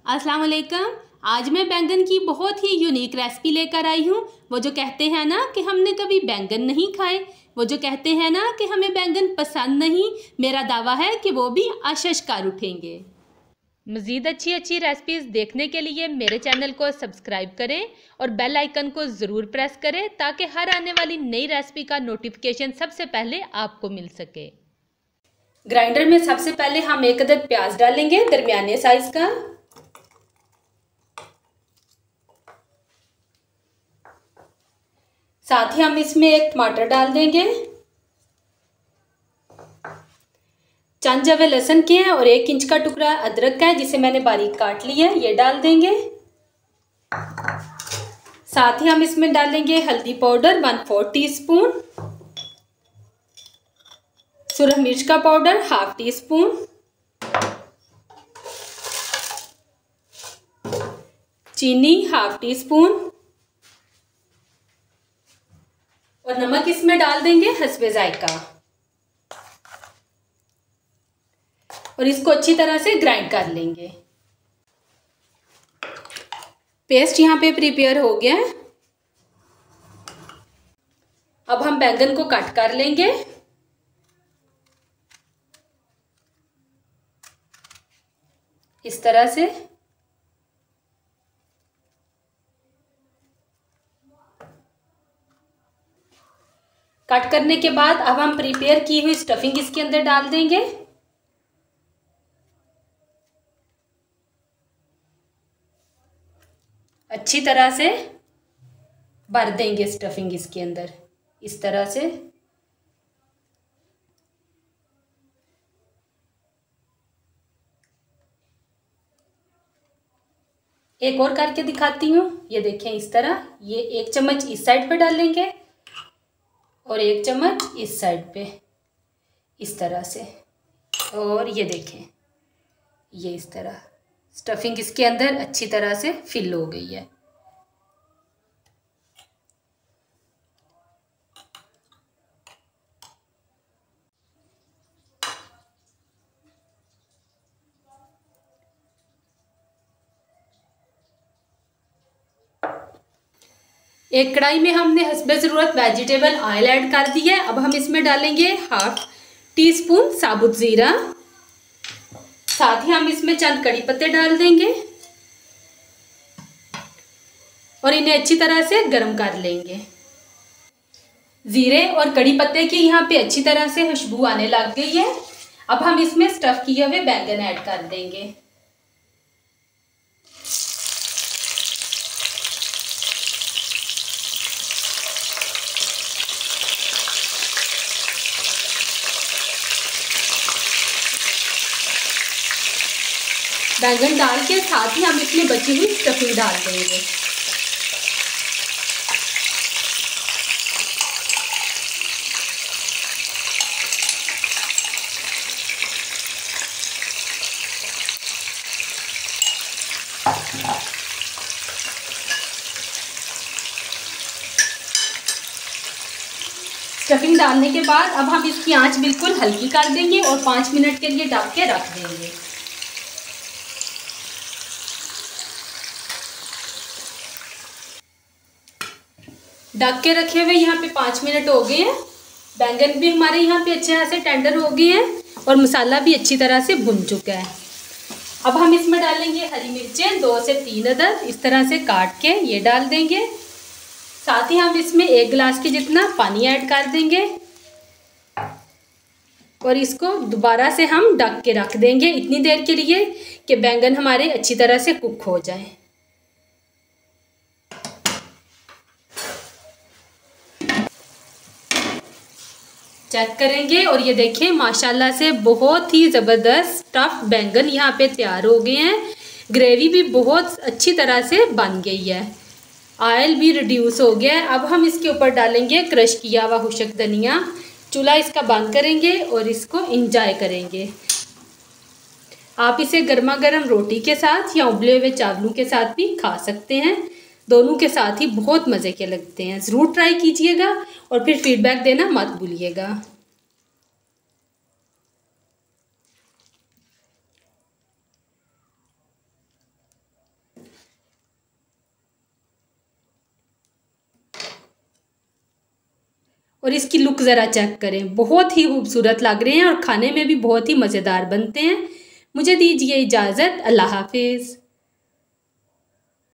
अस्सलाम वालेकुम। आज मैं बैंगन की बहुत ही यूनिक रेसिपी लेकर आई हूँ। वो जो कहते हैं ना कि हमने कभी बैंगन नहीं खाए, वो जो कहते हैं ना कि हमें बैंगन पसंद नहीं, मेरा दावा है कि वो भी आशंकार उठेंगे। मज़ीद अच्छी अच्छी रेसिपीज़ देखने के लिए मेरे चैनल को सब्सक्राइब करें और बेल आइकन को ज़रूर प्रेस करें ताकि हर आने वाली नई रेसिपी का नोटिफिकेशन सबसे पहले आपको मिल सके। ग्राइंडर में सबसे पहले हम एक अदद प्याज डालेंगे दरमियाने साइज का। साथ ही हम इसमें एक टमाटर डाल देंगे। चंद जवे लहसुन के हैं और 1 इंच का टुकड़ा अदरक का है जिसे मैंने बारीक काट लिया है, ये डाल देंगे। साथ ही हम इसमें डालेंगे हल्दी पाउडर 1/4 टीस्पून, सुरख मिर्च का पाउडर 1/2 टीस्पून, चीनी 1/2 टीस्पून और नमक इसमें डाल देंगे हस्बे जायका और इसको अच्छी तरह से ग्राइंड कर लेंगे। पेस्ट यहाँ पे प्रिपेयर हो गया है। अब हम बैंगन को कट कर लेंगे। इस तरह से कट करने के बाद अब हम प्रिपेयर की हुई स्टफिंग इसके अंदर डाल देंगे। अच्छी तरह से भर देंगे स्टफिंग इसके अंदर, इस तरह से। एक और करके दिखाती हूँ, ये देखें इस तरह। ये 1 चम्मच इस साइड पे डालेंगे और 1 चम्मच इस साइड पे, इस तरह से। और ये देखें, ये इस तरह स्टफिंग इसके अंदर अच्छी तरह से फिल हो गई है। एक कढ़ाई में हमने हस्बे ज़रूरत वेजिटेबल ऑयल ऐड कर दी है। अब हम इसमें डालेंगे 1/2 टीस्पून साबुत ज़ीरा। साथ ही हम इसमें चंद कड़ी पत्ते डाल देंगे और इन्हें अच्छी तरह से गर्म कर लेंगे। जीरे और कड़ी पत्ते की यहाँ पे अच्छी तरह से खुशबू आने लग गई है। अब हम इसमें स्टफ किए हुए बैंगन ऐड कर देंगे। बैंगन डाल के साथ ही हम इसमें बची हुई स्टफिंग डाल देंगे। स्टफिंग डालने के बाद अब हम इसकी आंच बिल्कुल हल्की कर देंगे और 5 मिनट के लिए ढक के रख देंगे। ढक के रखे हुए यहाँ पे 5 मिनट हो गए हैं। बैंगन भी हमारे यहाँ पे अच्छे से टेंडर हो गए हैं और मसाला भी अच्छी तरह से भुन चुका है। अब हम इसमें डालेंगे हरी मिर्चें 2 से 3 अदद, इस तरह से काट के ये डाल देंगे। साथ ही हम इसमें 1 गिलास के जितना पानी ऐड कर देंगे और इसको दोबारा से हम ढक के रख देंगे इतनी देर के लिए कि बैंगन हमारे अच्छी तरह से कुक हो जाए। चेक करेंगे और ये देखें माशाल्लाह से बहुत ही ज़बरदस्त स्टफ्ड बैंगन यहाँ पे तैयार हो गए हैं। ग्रेवी भी बहुत अच्छी तरह से बन गई है, ऑयल भी रिड्यूस हो गया है। अब हम इसके ऊपर डालेंगे क्रश किया हुआ खुश्क धनिया। चूल्हा इसका बंद करेंगे और इसको इंजॉय करेंगे। आप इसे गर्मा गर्म रोटी के साथ या उबले हुए चावलों के साथ भी खा सकते हैं। दोनों के साथ ही बहुत मज़े के लगते हैं। ज़रूर ट्राई कीजिएगा और फिर फीडबैक देना मत भूलिएगा। और इसकी लुक ज़रा चेक करें, बहुत ही खूबसूरत लग रहे हैं और खाने में भी बहुत ही मज़ेदार बनते हैं। मुझे दीजिए इजाज़त, अल्लाह हाफिज़।